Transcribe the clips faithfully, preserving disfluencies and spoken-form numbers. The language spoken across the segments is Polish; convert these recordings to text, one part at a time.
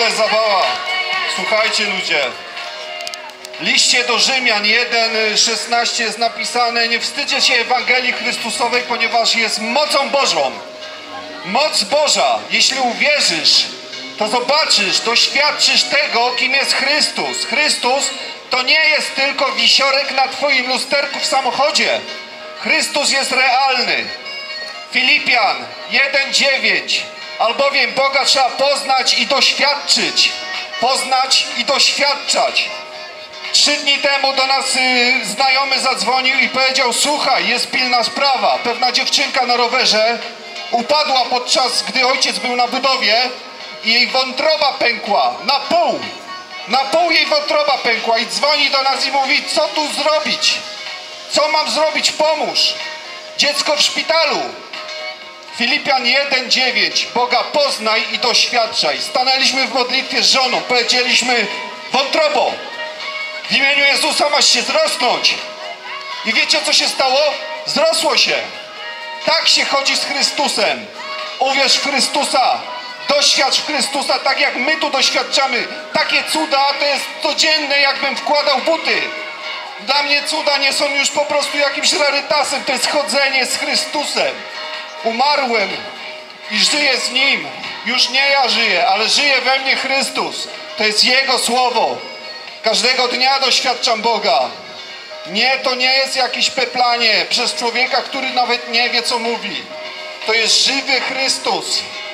ale zabawa. Słuchajcie ludzie. W liście do Rzymian jeden szesnaście jest napisane: nie wstydzę się Ewangelii Chrystusowej, ponieważ jest mocą Bożą. Moc Boża. Jeśli uwierzysz, to zobaczysz, doświadczysz tego, kim jest Chrystus. Chrystus to nie jest tylko wisiorek na twoim lusterku w samochodzie. Chrystus jest realny. Filipian jeden dziewięć. Albowiem Boga trzeba poznać i doświadczyć. Poznać i doświadczać. Trzy dni temu do nas y, znajomy zadzwonił i powiedział: słuchaj, jest pilna sprawa. Pewna dziewczynka na rowerze upadła podczas gdy ojciec był na budowie i jej wątroba pękła na pół. Na pół jej wątroba pękła i dzwoni do nas i mówi: co tu zrobić? Co mam zrobić? Pomóż. Dziecko w szpitalu. Filipian jeden dziewięć. Boga poznaj i doświadczaj. Stanęliśmy w modlitwie z żoną. Powiedzieliśmy: wątrobo, w imieniu Jezusa masz się zrosnąć. I wiecie, co się stało? Zrosło się. Tak się chodzi z Chrystusem. Uwierz w Chrystusa. Doświadcz w Chrystusa tak, jak my tu doświadczamy. Takie cuda to jest codzienne, jakbym wkładał buty. Dla mnie cuda nie są już po prostu jakimś rarytasem. To jest chodzenie z Chrystusem. Umarłem i żyję z Nim. Już nie ja żyję, ale żyje we mnie Chrystus. To jest Jego Słowo. Każdego dnia doświadczam Boga. Nie, to nie jest jakieś peplanie przez człowieka, który nawet nie wie, co mówi. To jest żywy Chrystus.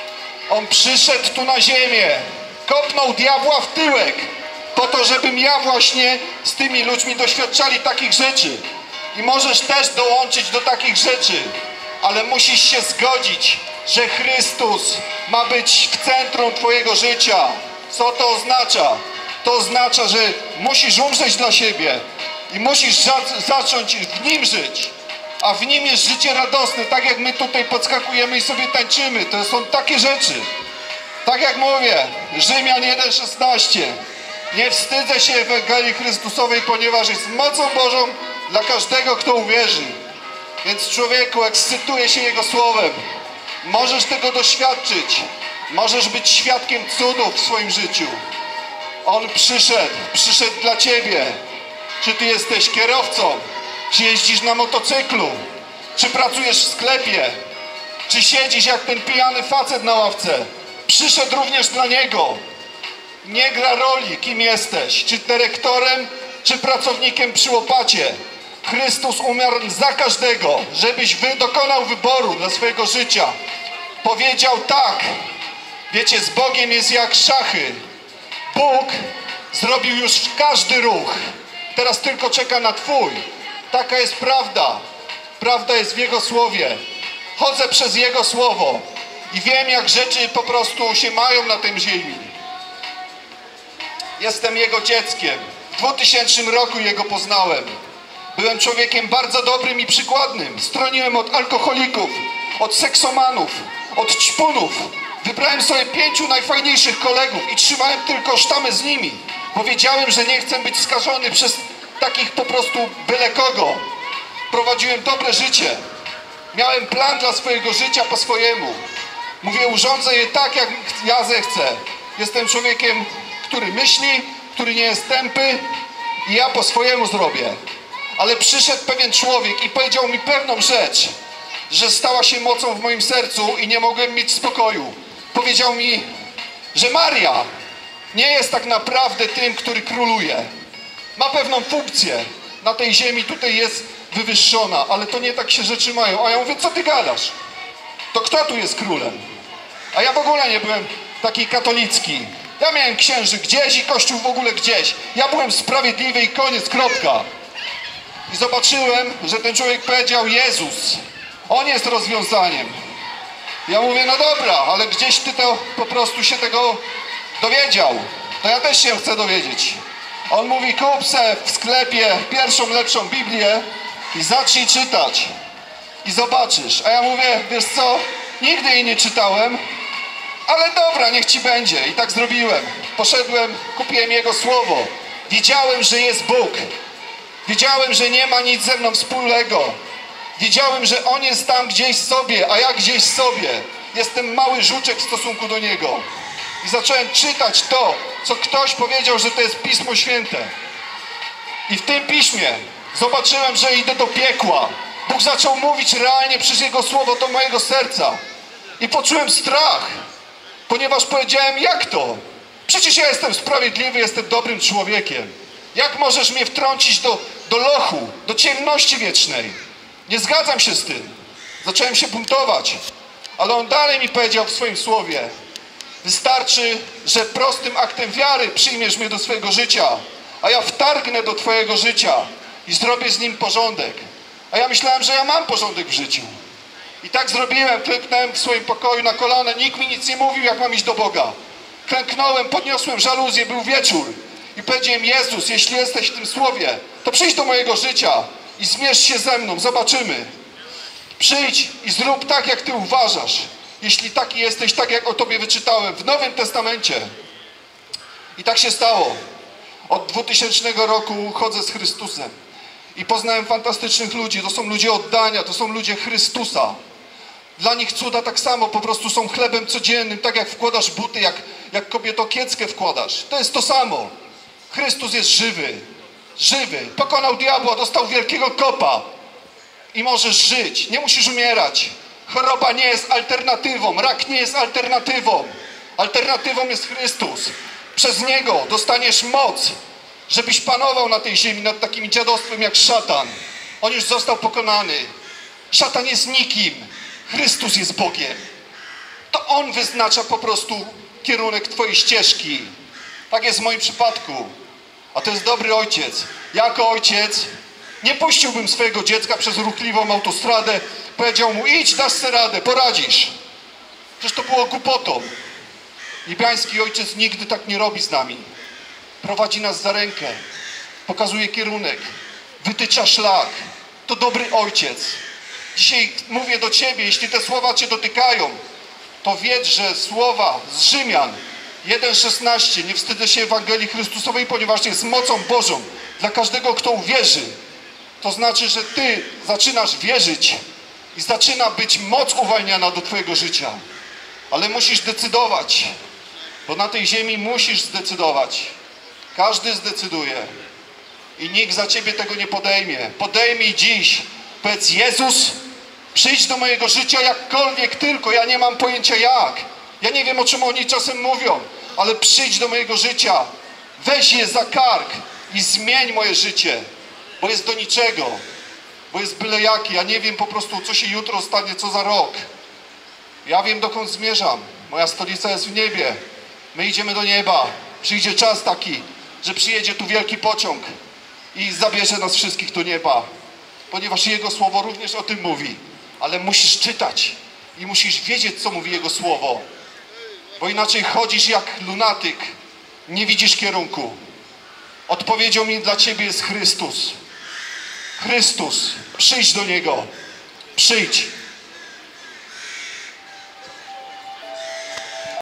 On przyszedł tu na ziemię. Kopnął diabła w tyłek. Po to, żebym ja właśnie z tymi ludźmi doświadczali takich rzeczy. I możesz też dołączyć do takich rzeczy. Ale musisz się zgodzić, że Chrystus ma być w centrum twojego życia. Co to oznacza? To oznacza, że musisz umrzeć dla siebie i musisz za zacząć w Nim żyć. A w Nim jest życie radosne, tak jak my tutaj podskakujemy i sobie tańczymy. To są takie rzeczy. Tak jak mówię, Rzymian jeden szesnaście. Nie wstydzę się Ewangelii Chrystusowej, ponieważ jest mocą Bożą dla każdego, kto uwierzy. Więc człowieku, ekscytuje się Jego Słowem. Możesz tego doświadczyć. Możesz być świadkiem cudów w swoim życiu. On przyszedł, przyszedł dla ciebie. Czy ty jesteś kierowcą? Czy jeździsz na motocyklu? Czy pracujesz w sklepie? Czy siedzisz jak ten pijany facet na ławce? Przyszedł również dla Niego. Nie gra roli, kim jesteś. Czy dyrektorem, czy pracownikiem przy łopacie. Chrystus umarł za każdego, żebyś wy dokonał wyboru dla swojego życia. Powiedział tak. Wiecie, z Bogiem jest jak szachy. Bóg zrobił już każdy ruch. Teraz tylko czeka na twój. Taka jest prawda. Prawda jest w Jego Słowie. Chodzę przez Jego Słowo i wiem, jak rzeczy po prostu się mają na tej ziemi. Jestem Jego dzieckiem. W dwutysięcznym roku Jego poznałem. Byłem człowiekiem bardzo dobrym i przykładnym. Stroniłem od alkoholików, od seksomanów, od ćpunów. Wybrałem sobie pięciu najfajniejszych kolegów i trzymałem tylko sztamę z nimi. Powiedziałem, że nie chcę być skażony przez takich po prostu byle kogo. Prowadziłem dobre życie. Miałem plan dla swojego życia po swojemu. Mówię, urządzę je tak, jak ja zechcę. Jestem człowiekiem, który myśli, który nie jest tępy i ja po swojemu zrobię. Ale przyszedł pewien człowiek i powiedział mi pewną rzecz, że stała się mocą w moim sercu i nie mogłem mieć spokoju. Powiedział mi, że Maria nie jest tak naprawdę tym, który króluje. Ma pewną funkcję. Na tej ziemi tutaj jest wywyższona, ale to nie tak się rzeczy mają. A ja mówię, co ty gadasz? To kto tu jest królem? A ja w ogóle nie byłem taki katolicki. Ja miałem księży gdzieś i kościół w ogóle gdzieś. Ja byłem sprawiedliwy i koniec, kropka. I zobaczyłem, że ten człowiek powiedział, Jezus, On jest rozwiązaniem. Ja mówię, no dobra, ale gdzieś ty to po prostu się tego dowiedział. To ja też się chcę dowiedzieć. On mówi, kup se w sklepie pierwszą lepszą Biblię i zacznij czytać. I zobaczysz. A ja mówię, wiesz co, nigdy jej nie czytałem, ale dobra, niech ci będzie. I tak zrobiłem. Poszedłem, kupiłem Jego Słowo. Wiedziałem, że jest Bóg. Wiedziałem, że nie ma nic ze mną wspólnego. Wiedziałem, że On jest tam gdzieś sobie, a ja gdzieś sobie. Jestem mały żuczek w stosunku do Niego. I zacząłem czytać to, co ktoś powiedział, że to jest Pismo Święte. I w tym Piśmie zobaczyłem, że idę do piekła. Bóg zaczął mówić realnie przez Jego Słowo do mojego serca. I poczułem strach, ponieważ powiedziałem, jak to? Przecież ja jestem sprawiedliwy, jestem dobrym człowiekiem. Jak możesz mnie wtrącić do, do lochu, do ciemności wiecznej? Nie zgadzam się z tym. Zacząłem się buntować. Ale On dalej mi powiedział w swoim Słowie: wystarczy, że prostym aktem wiary przyjmiesz mnie do swojego życia, a ja wtargnę do Twojego życia i zrobię z nim porządek. A ja myślałem, że ja mam porządek w życiu. I tak zrobiłem, klęknąłem w swoim pokoju na kolana, nikt mi nic nie mówił, jak mam iść do Boga. Klęknąłem, podniosłem żaluzję, był wieczór i powiedziałem: Jezus, jeśli jesteś w tym Słowie, to przyjdź do mojego życia i zmierz się ze mną, zobaczymy. Przyjdź i zrób tak, jak Ty uważasz, jeśli taki jesteś, tak jak o Tobie wyczytałem w Nowym Testamencie. I tak się stało. Od dwutysięcznego roku chodzę z Chrystusem i poznałem fantastycznych ludzi. To są ludzie oddania, to są ludzie Chrystusa. Dla nich cuda tak samo, po prostu są chlebem codziennym, tak jak wkładasz buty, jak, jak kobieto kieckę wkładasz. To jest to samo. Chrystus jest żywy, żywy. Pokonał diabła, dostał wielkiego kopa i możesz żyć. Nie musisz umierać. Choroba nie jest alternatywą, rak nie jest alternatywą. Alternatywą jest Chrystus. Przez Niego dostaniesz moc, żebyś panował na tej ziemi nad takim dziadostwem jak szatan. On już został pokonany. Szatan jest nikim. Chrystus jest Bogiem. To On wyznacza po prostu kierunek Twojej ścieżki. Tak jest w moim przypadku. A to jest dobry ojciec. Jako ojciec nie puściłbym swojego dziecka przez ruchliwą autostradę. Powiedział mu: idź, dasz sobie radę, poradzisz. Przecież to było głupotą. Niebiański Ojciec nigdy tak nie robi z nami. Prowadzi nas za rękę, pokazuje kierunek, wytycza szlak. To dobry Ojciec. Dzisiaj mówię do Ciebie, jeśli te słowa Cię dotykają, to wiedz, że słowa z Rzymian jeden szesnaście, nie wstydzę się Ewangelii Chrystusowej, ponieważ jest mocą Bożą dla każdego, kto uwierzy. To znaczy, że Ty zaczynasz wierzyć i zaczyna być moc uwalniana do Twojego życia. Ale musisz decydować, bo na tej ziemi musisz zdecydować. Każdy zdecyduje i nikt za Ciebie tego nie podejmie. Podejmij dziś. Powiedz: Jezus, przyjdź do mojego życia jakkolwiek tylko. Ja nie mam pojęcia jak. Ja nie wiem, o czym oni czasem mówią, ale przyjdź do mojego życia. Weź je za kark i zmień moje życie, bo jest do niczego. Bo jest byle jaki. Ja nie wiem po prostu, co się jutro stanie, co za rok. Ja wiem, dokąd zmierzam. Moja stolica jest w niebie. My idziemy do nieba. Przyjdzie czas taki, że przyjedzie tu wielki pociąg i zabierze nas wszystkich do nieba. Ponieważ Jego Słowo również o tym mówi. Ale musisz czytać i musisz wiedzieć, co mówi Jego Słowo. Bo inaczej chodzisz jak lunatyk. Nie widzisz kierunku. Odpowiedzią mi dla Ciebie jest Chrystus. Chrystus. Przyjdź do Niego. Przyjdź.